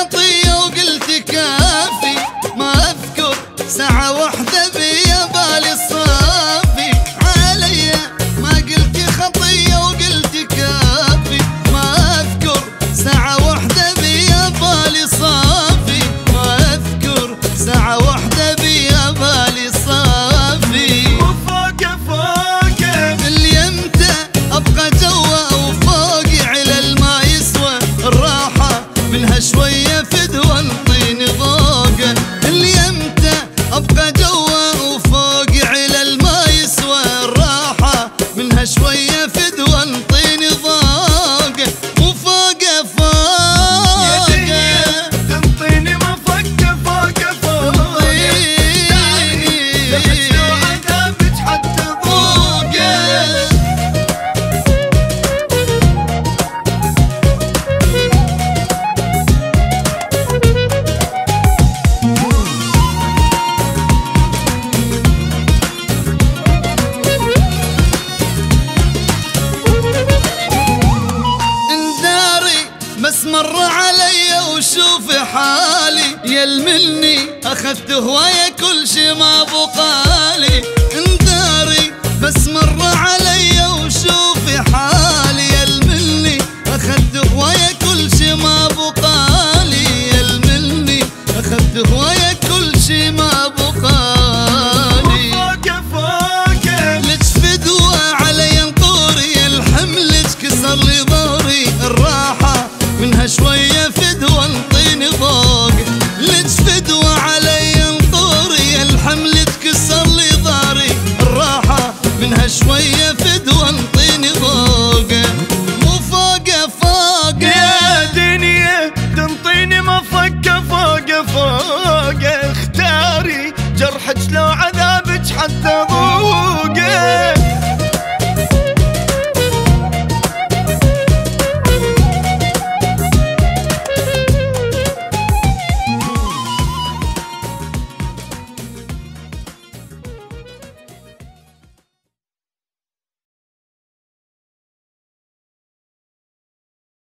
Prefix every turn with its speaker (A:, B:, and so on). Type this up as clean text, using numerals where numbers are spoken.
A: خطية وقلت كافي، ما أذكر ساعة واحدة بيا بالي الصافي علي. ما قلت خطية وقلت كافي، ما أذكر ساعة واحدة بيا بالي صافي، ما أذكر ساعة واحدة بيا بالي صافي.
B: وفوق فوق
A: اللي امتى أبقى جوا وفوقي علل ما يسوى الراحة منها شوية فدوى الطين ذوقه. اللي امتى أبقى جوا وفوقي علل ما يسوى الراحة منها شوية فدوى الطين ذوقه. وفوق فوق
B: يا دنيا تنطيني ما فك فوق فوق لحس لو عذابك حتى ذوقه.
A: بس مر علي وشوف حالي يلملني، اخذت هواية كل شي ما بقالي. انداري بس مر علي وشوف حالي يلملني، اخذت هواية كل شي ما بقالي. يلملني اخذت هواية كل شي ما بقالي.
B: وفوق فوق
A: لك فدوى علي انطوري، الحمل كسر لي ظهري الراحة منها شوية فدوى انطيني فوق. لك فدوى علي انطوري، الحمل تكسر لي ظهري الراحة منها شوية فدوى انطيني فوق. وفوق فوق
B: يا دنيا تنطيني ما فك فوق فوق. اختاري جرحك لو عذابك حتى